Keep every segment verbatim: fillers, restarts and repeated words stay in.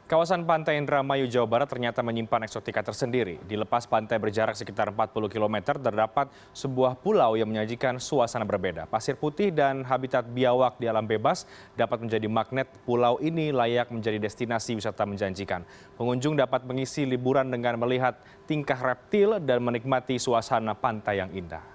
Kawasan Pantai Indramayu, Jawa Barat ternyata menyimpan eksotika tersendiri. Di lepas pantai berjarak sekitar empat puluh kilometer terdapat sebuah pulau yang menyajikan suasana berbeda. Pasir putih dan habitat biawak di alam bebas dapat menjadi magnet. Pulau ini layak menjadi destinasi wisata menjanjikan. Pengunjung dapat mengisi liburan dengan melihat tingkah reptil dan menikmati suasana pantai yang indah.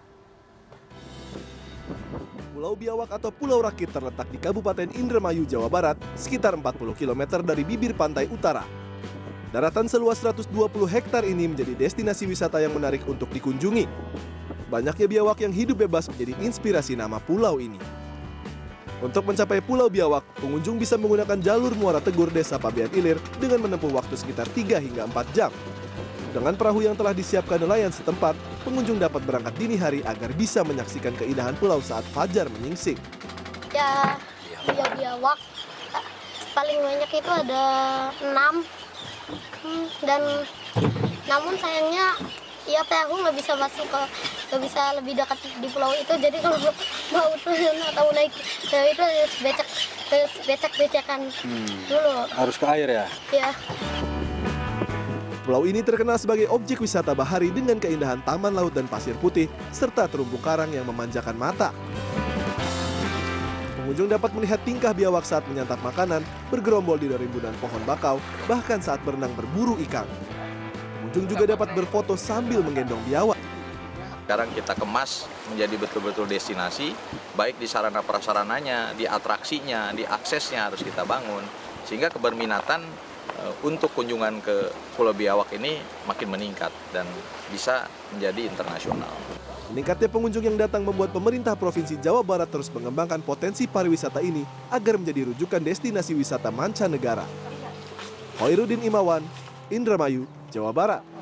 Pulau Biawak atau Pulau Rakit terletak di Kabupaten Indramayu, Jawa Barat, sekitar empat puluh kilometer dari bibir pantai utara. Daratan seluas seratus dua puluh hektar ini menjadi destinasi wisata yang menarik untuk dikunjungi. Banyaknya biawak yang hidup bebas menjadi inspirasi nama pulau ini. Untuk mencapai Pulau Biawak, pengunjung bisa menggunakan jalur Muara Tegur Desa Pabean Ilir dengan menempuh waktu sekitar tiga hingga empat jam. Dengan perahu yang telah disiapkan nelayan setempat, pengunjung dapat berangkat dini hari agar bisa menyaksikan keindahan pulau saat fajar menyingsing. Ya, ya biawak paling banyak itu ada enam, dan namun sayangnya ya perahu nggak bisa masuk ke, nggak bisa lebih dekat di pulau itu. Jadi kalau mau turun atau naik perahu itu harus becek, harus becek-becekan hmm. dulu. Harus ke air ya? Ya. Pulau ini terkenal sebagai objek wisata bahari dengan keindahan taman laut dan pasir putih, serta terumbu karang yang memanjakan mata. Pengunjung dapat melihat tingkah biawak saat menyantap makanan, bergerombol di rimbunan pohon bakau, bahkan saat berenang berburu ikan. Pengunjung juga dapat berfoto sambil menggendong biawak. Sekarang kita kemas menjadi betul-betul destinasi, baik di sarana prasarananya, di atraksinya, di aksesnya harus kita bangun, sehingga keberminatan untuk kunjungan ke Pulau Biawak ini makin meningkat dan bisa menjadi internasional. Meningkatnya pengunjung yang datang membuat pemerintah Provinsi Jawa Barat terus mengembangkan potensi pariwisata ini agar menjadi rujukan destinasi wisata mancanegara. Hoirudin Imawan, Indramayu, Jawa Barat.